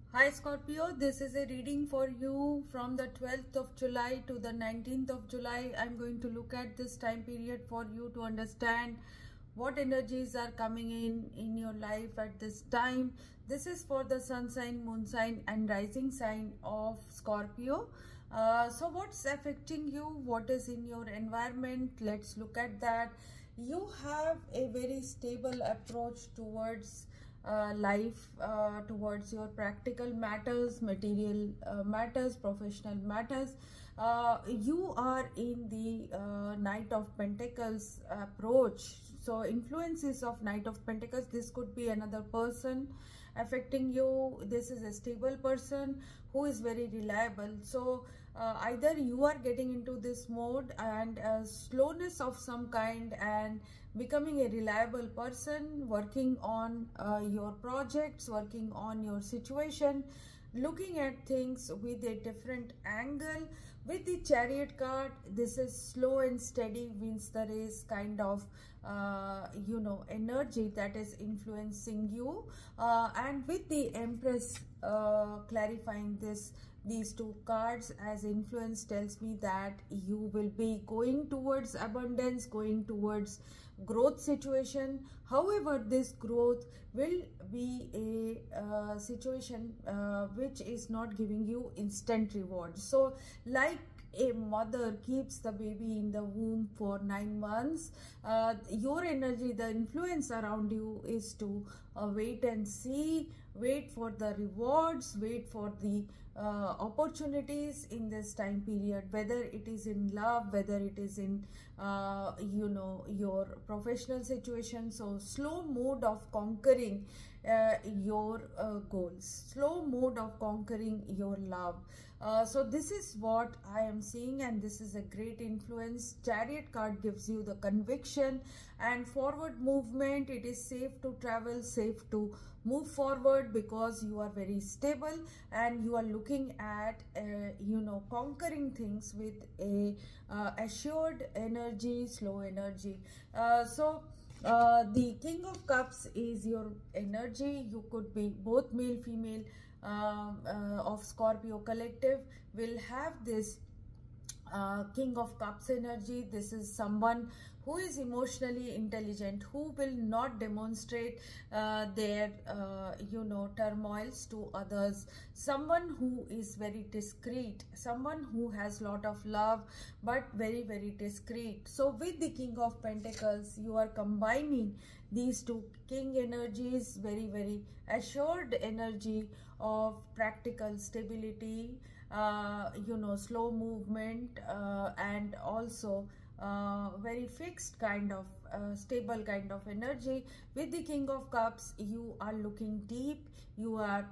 Hi Scorpio, this is a reading for you from the 12th of July to the 19th of July. I'm going to look at this time period for you to understand what energies are coming in your life at this time. This is for the sun sign, moon sign and rising sign of Scorpio. So what's affecting you? What is in your environment? Let's look at that. You have a very stable approach towards life, towards your practical matters, material matters, professional matters. You are in the Knight of Pentacles approach. So influences of Knight of Pentacles, this could be another person affecting you. This is a stable person who is very reliable. So either you are getting into this mode and slowness of some kind and becoming a reliable person, working on your projects, working on your situation, looking at things with a different angle. With the Chariot card, this is slow and steady, wins the race kind of energy that is influencing you, and with the Empress clarifying these two cards as influence tells me that you will be going towards abundance, going towards growth situation. However, this growth will be a situation which is not giving you instant reward. So like a mother keeps the baby in the womb for 9 months, your energy, the influence around you is to wait and see, wait for the rewards, wait for the opportunities in this time period, whether it is in love, whether it is in your professional situation. So slow mode of conquering your goals, slow mode of conquering your love. So this is what I am seeing, and this is a great influence. Chariot card gives you the conviction and forward movement. It is safe to travel, safe to move forward because you are very stable and you are looking at conquering things with a assured energy, slow energy. The King of Cups is your energy. You could be both male, female of Scorpio collective will have this King of Cups energy. This is someone who is emotionally intelligent, who will not demonstrate their turmoils to others, someone who is very discreet, someone who has lot of love but very, very discreet. So with the King of Pentacles, you are combining these two king energies, very, very assured energy of practical stability, slow movement, and also very fixed kind of stable kind of energy. With the King of Cups, you are looking deep, you are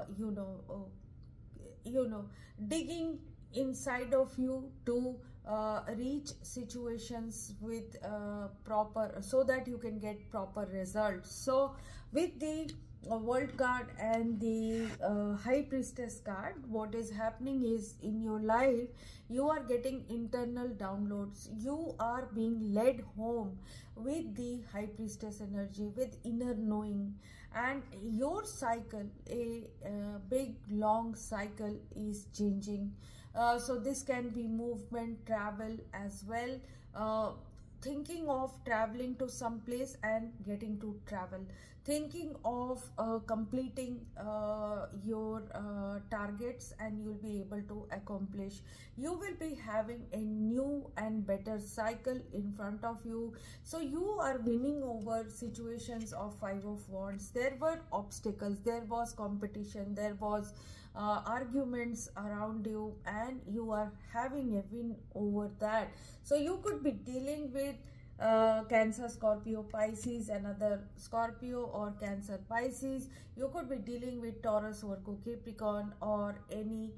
digging inside of you to reach situations with proper, so that you can get proper results. So with the World card and the High Priestess card, what is happening is in your life you are getting internal downloads, you are being led home with the High Priestess energy, with inner knowing, and your cycle, a big long cycle is changing. So this can be movement, travel as well, thinking of traveling to some place and getting to travel, thinking of completing your targets, and you'll be able to accomplish. You will be having a new and better cycle in front of you. So you are winning over situations of Five of Wands. There were obstacles, there was competition, there was arguments around you, and you are having a win over that. So you could be dealing with Cancer, Scorpio, Pisces, another Scorpio or Cancer, Pisces. You could be dealing with Taurus, Virgo, Capricorn, or any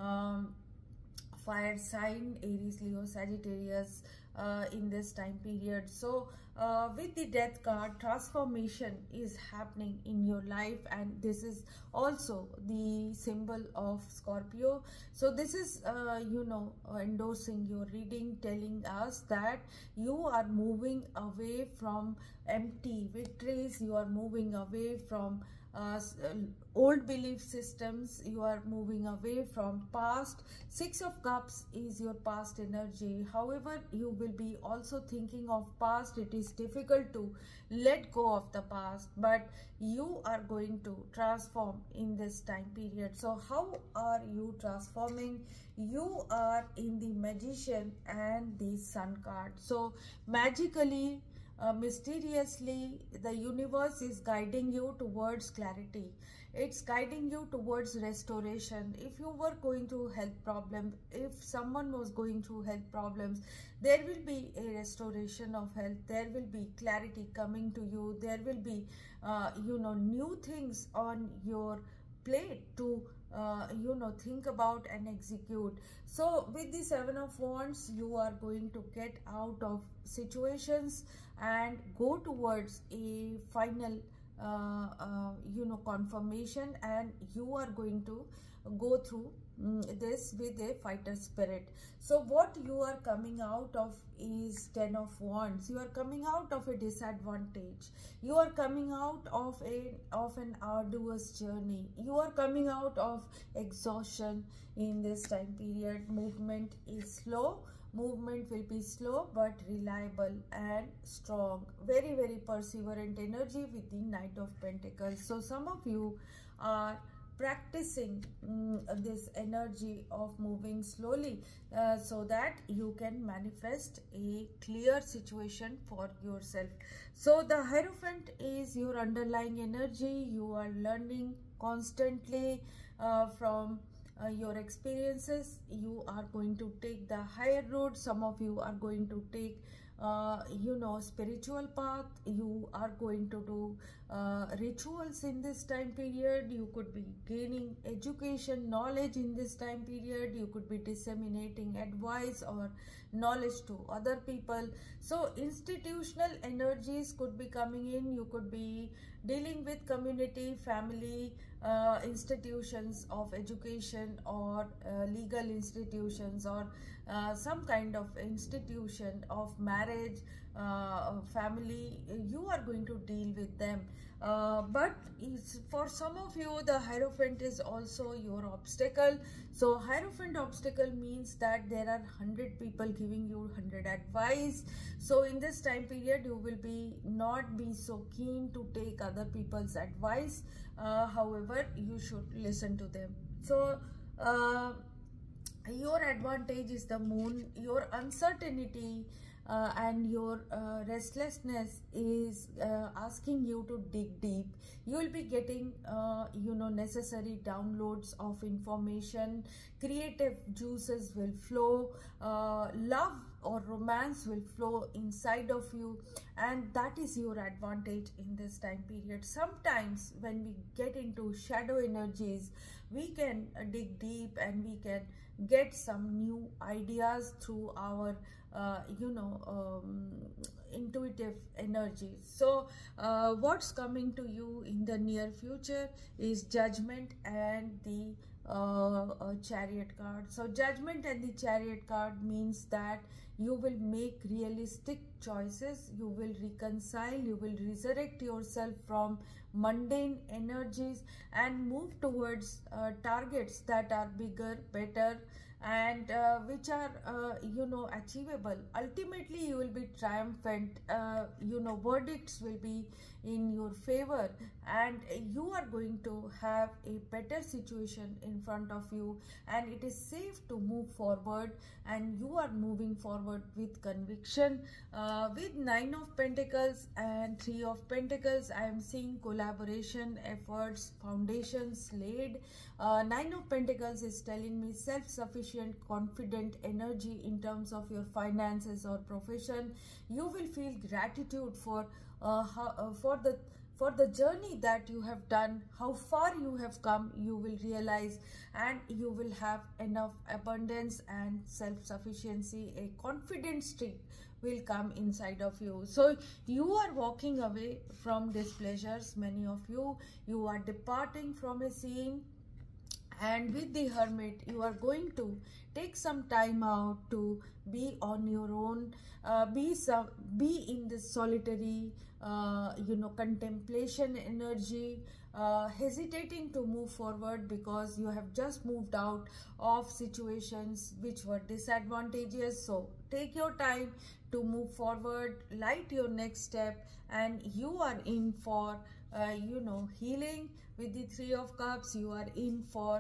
fire sign, Aries, Leo, Sagittarius in this time period. So with the Death card, transformation is happening in your life, and this is also the symbol of Scorpio. So this is endorsing your reading, telling us that you are moving away from empty victories, you are moving away from old belief systems. You are moving away from past. Six of Cups is your past energy. However, you will be also thinking of past. It is difficult to let go of the past, but you are going to transform in this time period. So how are you transforming? You are in the Magician and the Sun card. So magically, mysteriously, the universe is guiding you towards clarity. It's guiding you towards restoration. If you were going through health problems, if someone was going through health problems, there will be a restoration of health. There will be clarity coming to you. There will be new things on your plate to think about and execute. So with the Seven of Wands, you are going to get out of situations and go towards a final confirmation, and you are going to go through this with a fighter spirit. So what you are coming out of is Ten of Wands. You are coming out of a disadvantage. You are coming out of an arduous journey. You are coming out of exhaustion in this time period. Movement is slow. Movement will be slow but reliable and strong. Very, very perseverant energy with the Knight of Pentacles. So some of you are practicing this energy of moving slowly so that you can manifest a clear situation for yourself. So the Hierophant is your underlying energy. You are learning constantly from your experiences. You are going to take the higher road. Some of you are going to take spiritual path. You are going to do rituals in this time period. You could be gaining education, knowledge in this time period. You could be disseminating advice or knowledge to other people. So institutional energies could be coming in. You could be dealing with community, family, institutions of education, or legal institutions, or some kind of institution of marriage, family. You are going to deal with them. But for some of you, the Hierophant is also your obstacle. So Hierophant obstacle means that there are 100 people giving you 100 advice. So in this time period, you will not be so keen to take other people's advice. However, you should listen to them. So your advantage is the Moon. Your uncertainty and your restlessness is asking you to dig deep. You will be getting necessary downloads of information. Creative juices will flow. Love or romance will flow inside of you, and that is your advantage in this time period. Sometimes when we get into shadow energies, we can dig deep and we can get some new ideas through our intuitive energies. So what's coming to you in the near future is Judgment and the Chariot card. So Judgment and the Chariot card means that you will make realistic choices. You will reconcile. You will resurrect yourself from mundane energies and move towards targets that are bigger, better, and which are achievable. Ultimately you will be triumphant. Verdicts will be in your favor, and you are going to have a better situation in front of you, and it is safe to move forward, and you are moving forward with conviction. With Nine of Pentacles and Three of Pentacles, I am seeing collaboration efforts, foundations laid. Nine of Pentacles is telling me self-sufficient, confident energy in terms of your finances or profession. You will feel gratitude for the journey that you have done, how far you have come. You will realize, and you will have enough abundance and self-sufficiency. A confident streak will come inside of you. So you are walking away from displeasures. Many of you are departing from a scene, And with the Hermit, you are going to take some time out to be on your own, be in this solitary contemplation energy, hesitating to move forward because you have just moved out of situations which were disadvantageous. So take your time to move forward, light your next step, and you are in for healing. With the Three of Cups, you are in for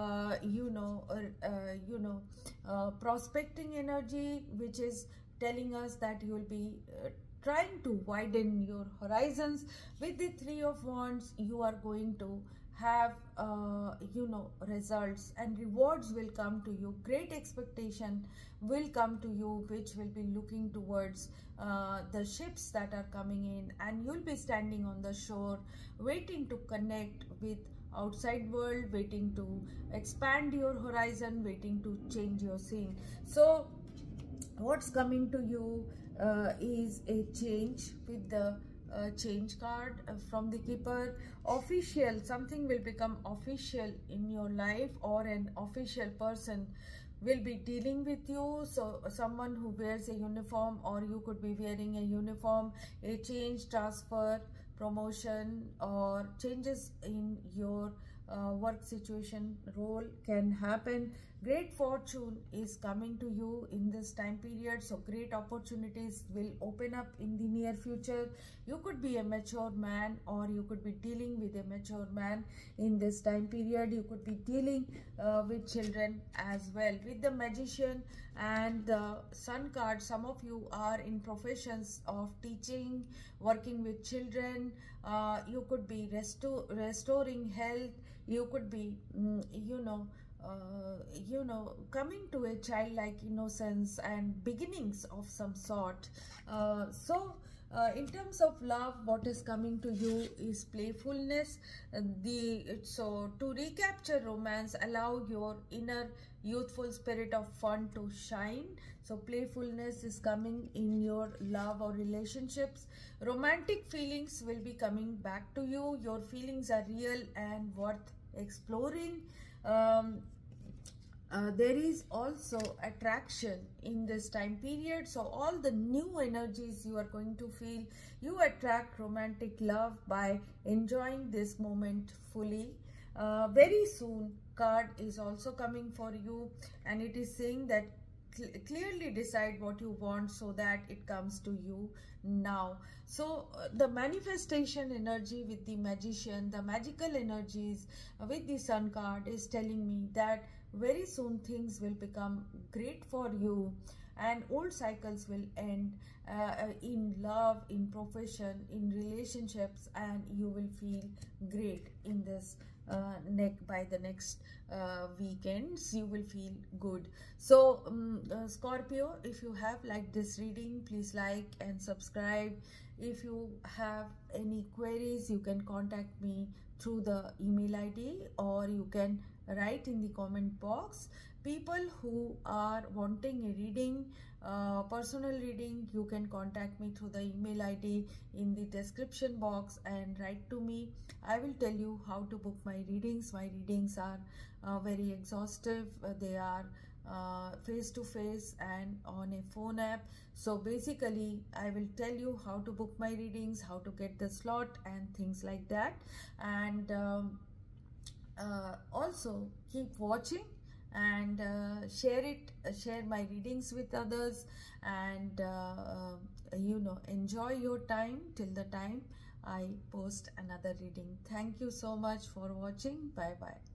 prospecting energy, which is telling us that you will be trying to widen your horizons. With the Three of Wands, you are going to have results and rewards will come to you. Great expectation will come to you, which will be looking towards the ships that are coming in, and you'll be standing on the shore waiting to connect with outside world, waiting to expand your horizon, waiting to change your scene. So what's coming to you is a change with the change card from the Keeper. Official, something will become official in your life, or an official person will be dealing with you. So someone who wears a uniform, or you could be wearing a uniform, a change, transfer, promotion, or changes in your work situation, role can happen. Great fortune is coming to you in this time period. So great opportunities will open up in the near future. You could be a mature man, or you could be dealing with a mature man in this time period. You could be dealing with children as well. With the Magician and the Sun card, some of you are in professions of teaching, working with children. You could be restoring health. You could be coming to a childlike innocence and beginnings of some sort. In terms of love, what is coming to you is playfulness. So to recapture romance, allow your inner youthful spirit of fun to shine. So playfulness is coming in your love or relationships. Romantic feelings will be coming back to you. Your feelings are real and worth exploring. There is also attraction in this time period. So all the new energies you are going to feel, you attract romantic love by enjoying this moment fully. Very soon card is also coming for you, and it is saying that clearly decide what you want so that it comes to you now. So the manifestation energy with the Magician, the magical energies with the Sun card is telling me that very soon things will become great for you, and old cycles will end in love, in profession, in relationships, and you will feel great in this by the next weekends. You will feel good. So Scorpio, if you have liked this reading, please like and subscribe. If you have any queries, you can contact me through the email ID, or you can write in the comment box. People who are wanting a reading, personal reading, you can contact me through the email ID in the description box and write to me. I will tell you how to book my readings. My readings are very exhaustive. They are face-to-face and on a phone app. So basically I will tell you how to book my readings, how to get the slot and things like that. And also keep watching and share my readings with others, and enjoy your time till the time I post another reading. Thank you so much for watching. Bye bye.